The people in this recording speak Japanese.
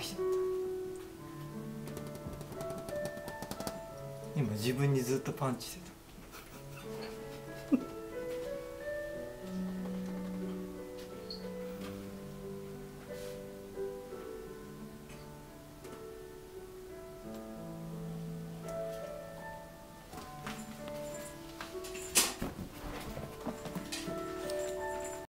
起きちゃった。今自分にずっとパンチしてた。